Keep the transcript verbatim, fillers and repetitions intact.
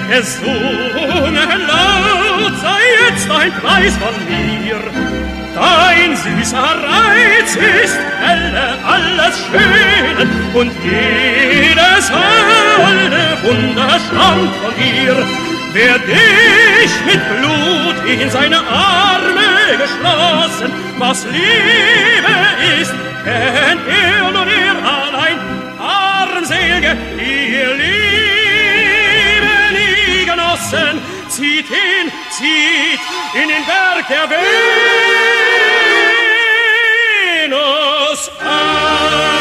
gesungen laut, sei jetzt ein Preis von mir. Dein süßer Reiz ist helle alles Schöne und jedes alle Wunder stammt von dir. Wer dich mit Blut in seine Arme geschlossen, was Liebe ist, kennt er nur er allein. Armselge, ihr Liebe nie genossen, zieht hin, zieht in den Berg der Venus ein.